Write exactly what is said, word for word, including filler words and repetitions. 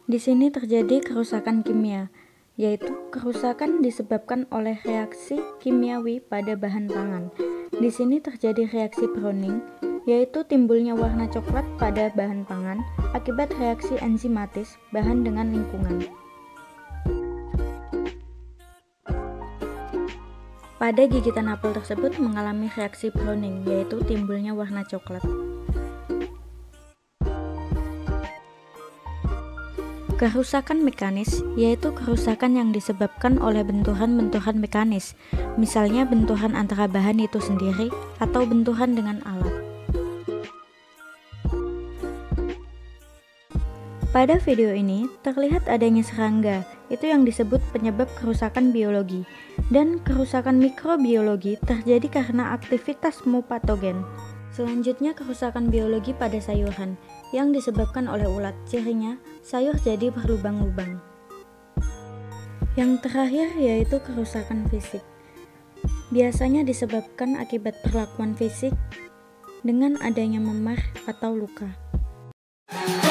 Di sini terjadi kerusakan kimia, yaitu kerusakan disebabkan oleh reaksi kimiawi pada bahan pangan. Di sini terjadi reaksi browning, yaitu timbulnya warna coklat pada bahan pangan akibat reaksi enzimatis bahan dengan lingkungan. Pada gigitan apel tersebut mengalami reaksi browning, yaitu timbulnya warna coklat. Kerusakan mekanis, yaitu kerusakan yang disebabkan oleh benturan-benturan mekanis, misalnya benturan antara bahan itu sendiri atau benturan dengan alat. Pada video ini, terlihat adanya serangga, itu yang disebut penyebab kerusakan biologi, dan kerusakan mikrobiologi terjadi karena aktivitas mu patogen. Selanjutnya, kerusakan biologi pada sayuran yang disebabkan oleh ulat, cirinya sayur jadi berlubang-lubang. Yang terakhir yaitu kerusakan fisik. Biasanya disebabkan akibat perlakuan fisik dengan adanya memar atau luka.